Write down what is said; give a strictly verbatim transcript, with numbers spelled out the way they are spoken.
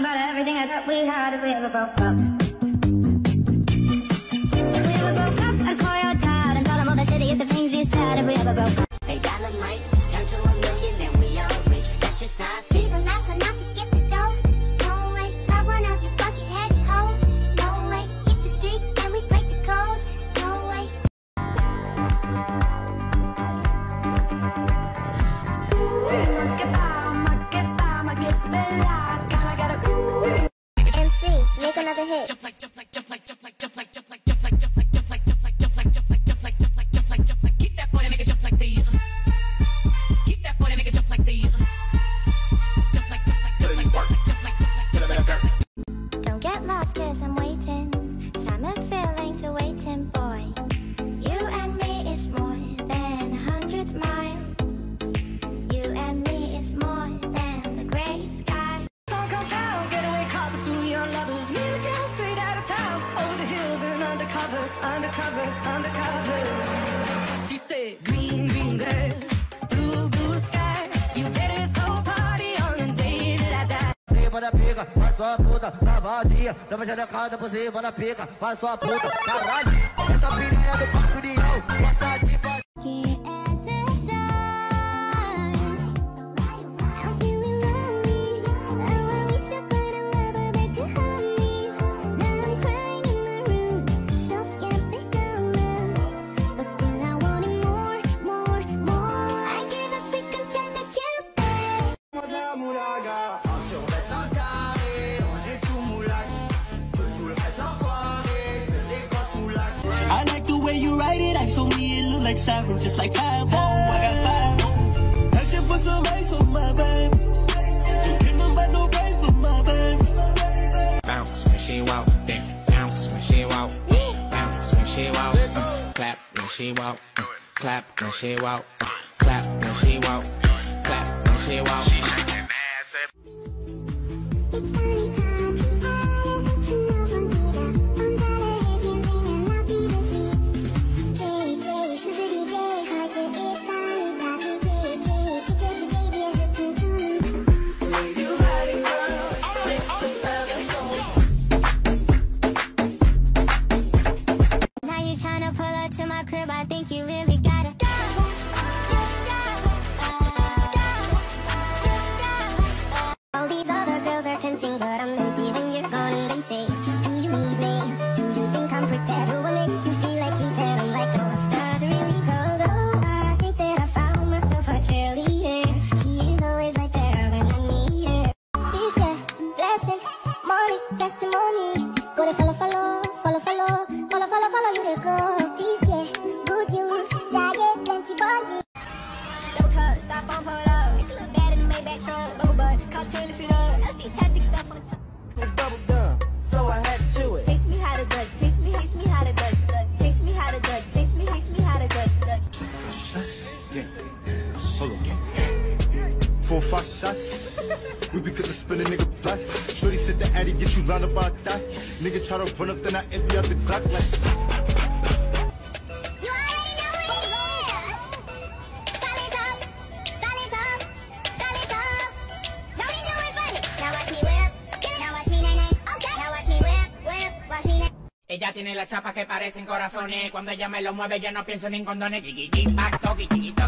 about everything I thought we had if we ever broke up. If we ever broke up, I'd call your dad and tell him all the shittiest things you said if we ever broke up. They dynamite, turn to a million, then we all rich. That's just how I feel. These are last one not to get the stove. No way, love one of you bucket-headed hoes. No way, hit the streets, then we break the code. No way. M C, make another hit. Jump like, jump like, jump like, jump like, jump like, jump like, jump like, jump like, jump like, jump like, jump like, jump like, jump like, jump like, jump like, jump like. Keep that boy, nigga, jump like these. Keep that boy, nigga, jump like these. Jump like, jump like, jump like, jump like, jump like, jump like, jump like. Don't get lost, cause I'm waiting. Summer feelings awaiting, boy. You and me is more than a hundred miles. You and me is more than the gray sky. Sun comes down, getaway car for two young lovers. Me and the girl straight out of town, over the hills and undercover, undercover, undercover. She said, green, green grass, blue, blue sky. You better throw a party on the day that I die. Para pica, vai sua puta, tá vadia. Dama xerecada por cima na pica, vai sua puta, caralho. Essa piranha do Parque União, gosta de fazer. I'm feeling lonely. Oh, I wish I found a lover that could hold me. Now I'm crying in my room, so scared they go miss. But still I wanted more, more, more. I gave a second chance to Cupid. I like the way you write it. I saw me, it look like siren, just like five. Oh, I got five. I should put some ice on my babe. Don't get no by no price for my babe. Bounce when she walk, then bounce when she walk, bounce when she walk, uh, clap when she walk, uh, clap when she walk, uh, clap when she walk, clap when she walk. She shaking ass. It's funny how you add to no one vida. On dollar is you bring a lot of sweet. J J, sugar J, hard to is funny, Bobby J J, J J J J, be a hook and tune. Now you tryna pull up to my crib, I think you really gotta go. All these other girls are tempting, but I'm empty when you're gone. And they say, do you need me? Do you think I'm pretend? Do I make you feel like you dead? I'm like, no, not really cold. Oh, I think that I found myself a cheerleader. She is always right there when I need her. This yeah, blessing, money, testimony. Go to follow, follow, follow, follow, follow, follow, follow, you to go. This yeah, good news, diet, plenty body. Double cup, stop on, pull up. It's a little bad in the Maybach truck. Bubble butt, cocktail if you love. That's the fantastic stuff on the top. It's bubble gum, so I had to chew it. Taste me how to duck, taste me, taste me how to duck, duck. Taste me how to duck, taste me, taste me how to duck, duck. Yeah. Hold on. Four, five shots. We be good to spin a nigga black. Shorty said the addy get you round about that. Nigga try to run up, then I empty out the Glock like. You already know what it is. Solid up, solid up, solid up. Don't you do it funny? Now watch me whip, now watch me nay nay. Okay. Now watch me whip, whip, watch me nay. Ella tiene las chapas que parecen corazones. Cuando ella me lo mueve yo no pienso ni en condones. Chiquitín, pac, toqui, chiquito.